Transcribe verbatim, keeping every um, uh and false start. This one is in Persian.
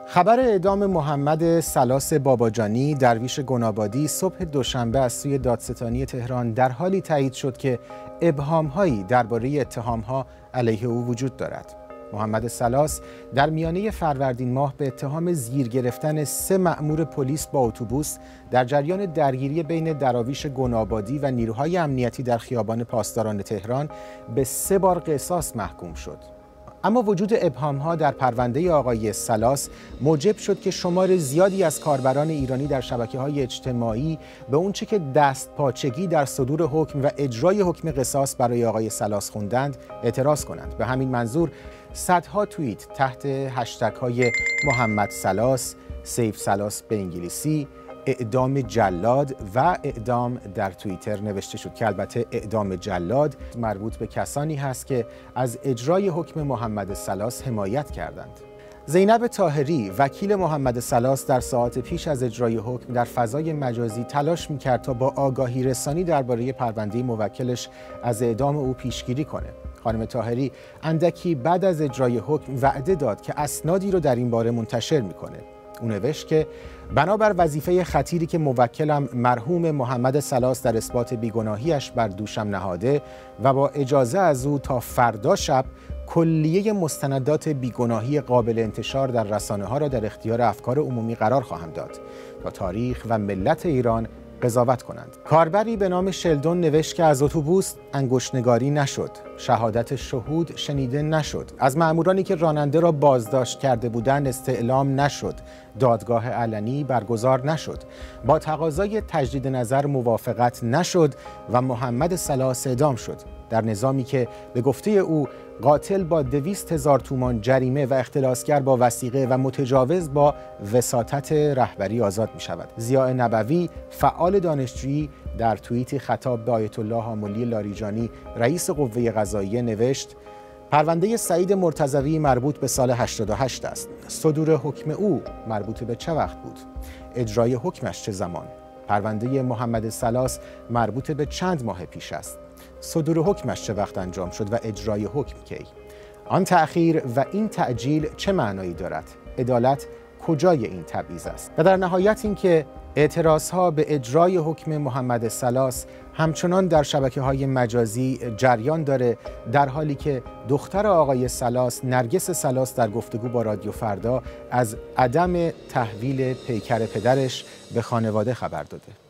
خبر اعدام محمد سلاس باباجانی درویش گنابادی صبح دوشنبه از سوی دادستانی تهران در حالی تایید شد که ابهام‌هایی درباره اتهام‌ها علیه او وجود دارد. محمد سلاس در میانه فروردین ماه به اتهام زیر گرفتن سه مأمور پلیس با اتوبوس در جریان درگیری بین دراویش گنابادی و نیروهای امنیتی در خیابان پاسداران تهران به سه بار قصاص محکوم شد. اما وجود ابهام‌ها در پرونده آقای سلاس موجب شد که شمار زیادی از کاربران ایرانی در شبکه‌های اجتماعی به اونچه که دست پاچگی در صدور حکم و اجرای حکم قصاص برای آقای سلاس خوندند اعتراض کنند. به همین منظور صدها توییت تحت هشتگ‌های محمد سلاس، سیف سلاس به انگلیسی، اعدام جلاد و اعدام در توییتر نوشته شد که البته اعدام جلاد مربوط به کسانی هست که از اجرای حکم محمد سلاس حمایت کردند. زینب طاهری وکیل محمد سلاس در ساعات پیش از اجرای حکم در فضای مجازی تلاش می‌کرد تا با آگاهی رسانی درباره پرونده موکلش از اعدام او پیشگیری کنه. خانم طاهری اندکی بعد از اجرای حکم وعده داد که اسنادی رو در این باره منتشر می‌کنه. او نوشت که بنابر وظیفه خطیری که موکلم مرحوم محمد سلاس در اثبات بیگناهیش بر دوشم نهاده و با اجازه از او تا فردا شب کلیه مستندات بیگناهی قابل انتشار در رسانه‌ها را در اختیار افکار عمومی قرار خواهم داد تا تاریخ و ملت ایران قضاوت کنند. کاربری به نام شلدون نوشت که از اتوبوس انگشت‌نگاری نشد، شهادت شهود شنیده نشد، از مأمورانی که راننده را بازداشت کرده بودند استعلام نشد، دادگاه علنی برگزار نشد، با تقاضای تجدید نظر موافقت نشد و محمد سلاس اعدام شد در نظامی که به گفته او قاتل با دویست هزار تومان جریمه و اختلاسگر با وثیقه و متجاوز با وساطت رهبری آزاد می شود. ضیاء نبوی فعال دانشجویی در توییتی خطاب به آیت الله آملی لاریجانی رئیس قوه قضاییه نوشت: پرونده سعید مرتضوی مربوط به سال هشتاد و هشت است. صدور حکم او مربوط به چه وقت بود؟ اجرای حکمش چه زمان؟ پرونده محمد سلاس مربوط به چند ماه پیش است. صدور حکمش چه وقت انجام شد و اجرای حکم کی؟ آن تأخیر و این تعجیل چه معنایی دارد؟ عدالت کجای این تبعیض است؟ و در نهایت اینکه اعتراضها به اجرای حکم محمد سلاس همچنان در شبکه‌های مجازی جریان داره، در حالی که دختر آقای سلاس، نرگس سلاس، در گفتگو با رادیو فردا از عدم تحویل پیکر پدرش به خانواده خبر داده.